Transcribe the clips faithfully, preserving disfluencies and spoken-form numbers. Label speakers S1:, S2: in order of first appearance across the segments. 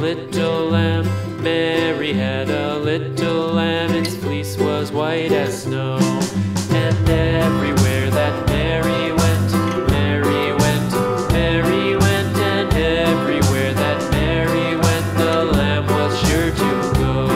S1: little lamb. Mary had a little lamb, its fleece was white as snow. And everywhere that Mary went, Mary went, Mary went, and everywhere that Mary went, the lamb was sure to go.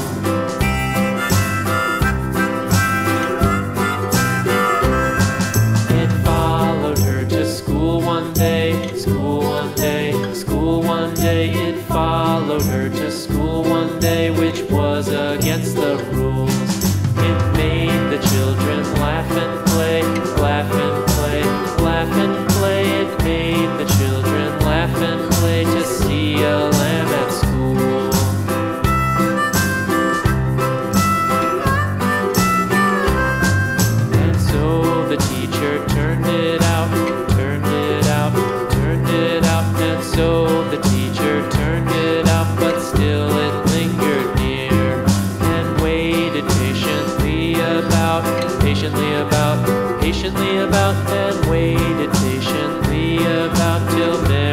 S1: It followed her to school one day, school one day, school one day. It followed her to school one day, which was against the rules. It made the children laugh and play, laugh and play, laugh and play. It made the children laugh and play to see a lamb at school. And so the teacher turned it out, turned it out, turned it out. And so the teacher turned it out, but still it lingered near and waited patiently about, patiently about, patiently about, and waited patiently about till Mary